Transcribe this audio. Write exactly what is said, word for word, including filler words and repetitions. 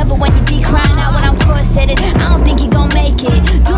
love it when you be crying out when I'm corseted. I don't think you gon' make it.